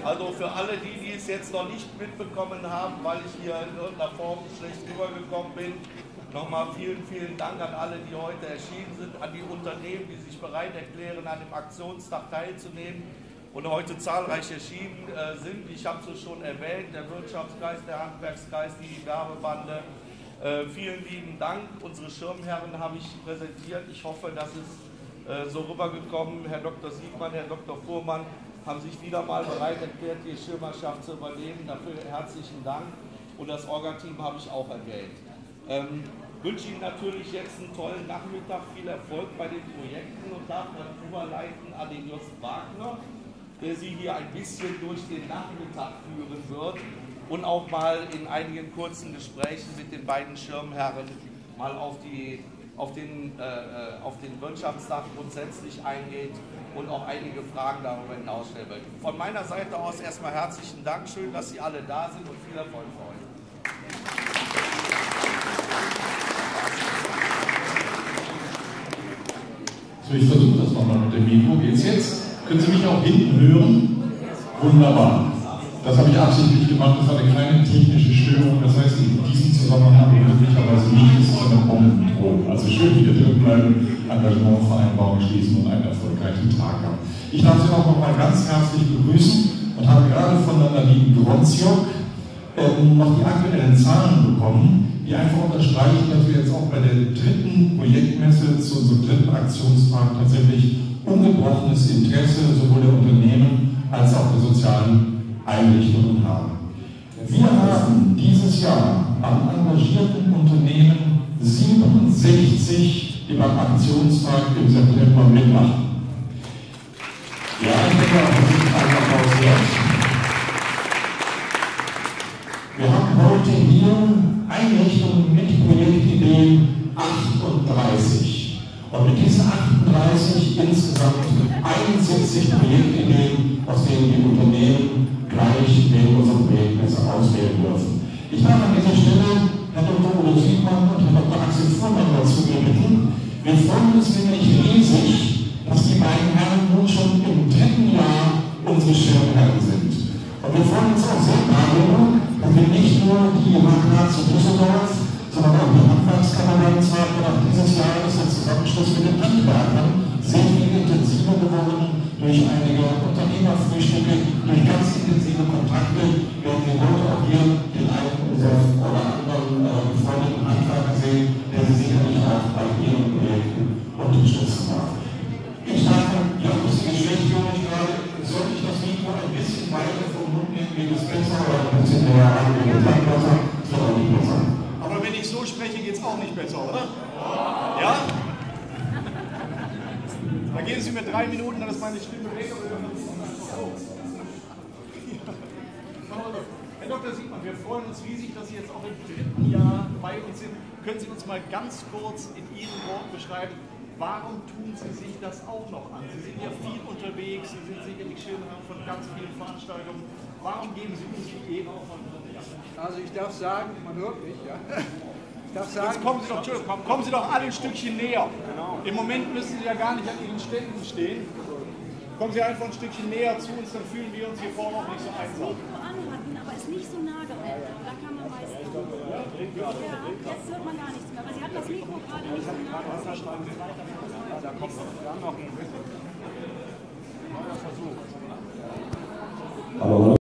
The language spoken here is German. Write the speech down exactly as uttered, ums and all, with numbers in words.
Also für alle die, die es jetzt noch nicht mitbekommen haben, weil ich hier in irgendeiner Form schlecht rübergekommen bin, nochmal vielen, vielen Dank an alle, die heute erschienen sind, an die Unternehmen, die sich bereit erklären, an dem Aktionstag teilzunehmen und heute zahlreich erschienen äh, sind. Ich habe es schon erwähnt, der Wirtschaftskreis, der Handwerkskreis, die Werbebande. Äh, vielen lieben Dank. Unsere Schirmherren habe ich präsentiert. Ich hoffe, dass es äh, so rübergekommen. Herr Doktor Siegmann, Herr Doktor Fuhrmann haben sich wieder mal bereit erklärt, die Schirmerschaft zu übernehmen. Dafür herzlichen Dank. Und das Orga-Team habe ich auch erwähnt. Ähm, wünsche Ihnen natürlich jetzt einen tollen Nachmittag, viel Erfolg bei den Projekten und darf dann überleiten an den Just Wagner, der Sie hier ein bisschen durch den Nachmittag führen wird und auch mal in einigen kurzen Gesprächen mit den beiden Schirmherren mal auf, die, auf, den, äh, auf den Wirtschaftstag grundsätzlich eingeht und auch einige Fragen darüber hinausstellen wird. Von meiner Seite aus erstmal herzlichen Dank, schön, dass Sie alle da sind und viel Erfolg für euch. So, ich versuche das nochmal mit dem Mikro. Geht's jetzt? Können Sie mich auch hinten hören? Wunderbar. Das habe ich absichtlich gemacht, das war eine kleine technische Störung. Das heißt, in diesem Zusammenhang möglicherweise nicht, ist es eine Bombendrohung. Also schön wieder drin bleiben, Engagementvereinbarung schließen und einen erfolgreichen Tag haben. Ich darf Sie auch nochmal ganz herzlich begrüßen und habe gerade von der Nadine Gronziok ähm, noch die aktuellen Zahlen bekommen, die einfach unterstreichen, dass wir jetzt auch bei der dritten Projektmesse zu unserem dritten Aktionstag tatsächlich ungebrochenes Interesse sowohl der Unternehmen als auch der sozialen Einrichtungen haben. Wir haben dieses Jahr an engagierten Unternehmen siebenundsechzig, die beim Aktionstag im September mitmachen. Ja, ich denke, das ist ein Applaus wert. Wir haben heute hier Einrichtungen mit Projektideen achtunddreißig. Und mit diesen achtunddreißig insgesamt einundsiebzig Projektideen, aus denen die Unternehmen gleich neben unserer Projektmesse auswählen dürfen. Ich darf an dieser Stelle Herr Doktor Udo Siegmann und Herr Doktor Axel Fuhrmann dazu bitten. Wir freuen uns nämlich riesig, dass die beiden Herren nun schon im dritten Jahr unsere Schirmherren sind. Und wir freuen uns auch sehr darüber, dass wir nicht nur die I H K zu Düsseldorf, sondern auch die Handwerkskammerlands haben und auch dieses Jahr ist der Zusammenschluss mit den Handwerkern sehr viel intensiver geworden durch einige Unternehmerfrühstücke, durch ganz intensive Kontakte. Werden wir heute auch hier den einen oder anderen äh, befreundeten Handwerker sehen, der Sie sicherlich auch bei Ihren Projekten unterstützen darf. Ich dachte, ja, das ist schlecht für mich gerade. Sollte ich das Mikro ein bisschen weiter vom Mund nehmen, geht es besser oder ein bisschen näher an, geht es dann besser? Das soll auch nicht besser. Aber wenn ich so spreche, geht es auch nicht besser, oder? Ja? Dann geben Sie mir drei Minuten, dann ist meine Stimme weg. Herr Doktor Siegmann, wir freuen uns riesig, dass Sie jetzt auch im dritten Jahr bei uns sind. Können Sie uns mal ganz kurz in Ihren Worten beschreiben, warum tun Sie sich das auch noch an? Sie sind ja viel unterwegs, Sie sind sicherlich Schirmherren von ganz vielen Veranstaltungen. Warum geben Sie uns die Ehre auch von dritten Jahr? Also ich darf sagen, man hört mich, ja. Ich darf sagen, Jetzt kommen Sie doch, kommen, kommen Sie doch alle ein Stückchen näher. Genau. Im Moment müssen Sie ja gar nicht an Ihren Ständen stehen. Kommen Sie einfach ein Stückchen näher zu uns, dann fühlen wir uns hier vorne auch nicht so einsam. Anhatten, aber ist nicht so nah dran. Da kann man meistens. Ja, jetzt hört man gar nichts mehr. Aber Sie hat das Mikro gerade nicht so nah dran. da kommt dann noch ein neuer Versuch. Aber